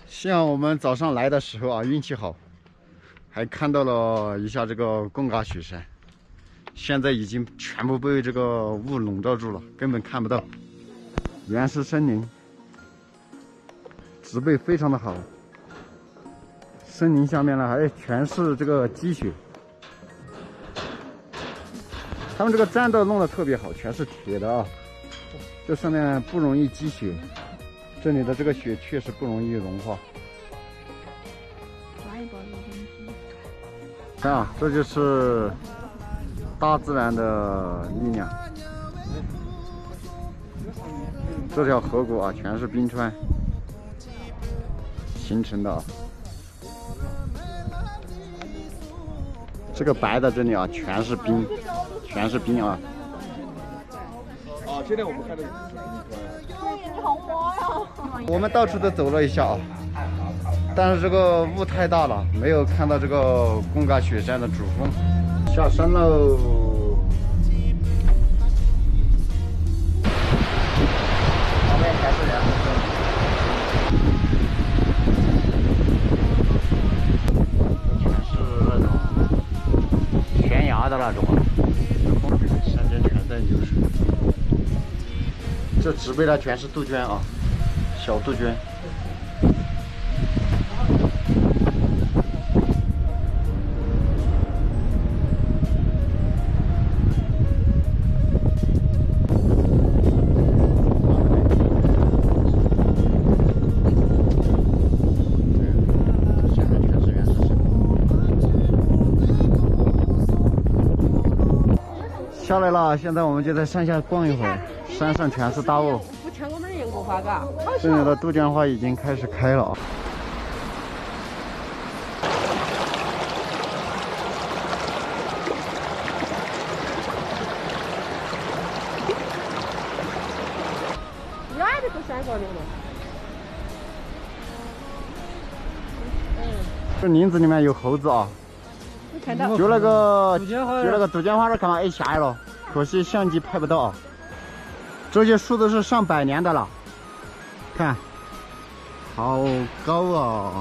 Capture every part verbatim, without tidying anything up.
像我们早上来的时候啊，运气好，还看到了一下这个贡嘎雪山。现在已经全部被这个雾笼罩住了，根本看不到。原始森林，植被非常的好。森林下面呢，还全是这个积雪。他们这个栈道弄得特别好，全是铁的啊，这上面不容易积雪。这里的这个雪确实不容易融化。看啊，这就是大自然的力量。这条河谷啊，全是冰川形成的啊。这个白的这里啊，全是冰，全是冰啊。 啊，现在我们看的是你好滑呀！ 我们到处都走了一下啊，但是这个雾太大了，没有看到这个贡嘎雪山的主峰。下山喽！旁边还是人，这全是那种悬崖的那种啊，风水山间全在流水。这植被呢全是杜鹃啊，小杜鹃。下来了，现在我们就在山下逛一会儿。山上全是大雾。 不像我们杨国花嘎。 这里的杜鹃花已经开始开了啊。 远的都山上的了。 这林子里面有猴子啊。 看到。 就那个，就那个杜鹃花那看嘛，哎下来了，可惜相机拍不到啊。这些树都是上百年的了，看，好高啊！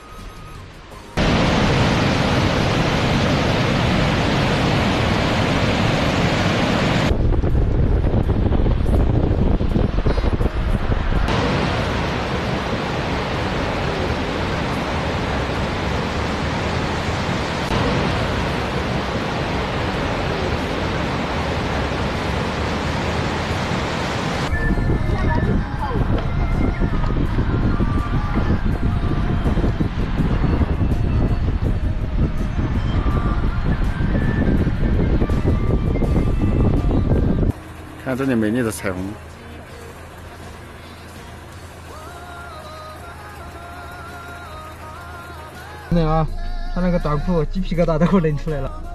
看这里美丽的彩虹。 真的啊，他那个短裤鸡皮疙瘩都能出来了。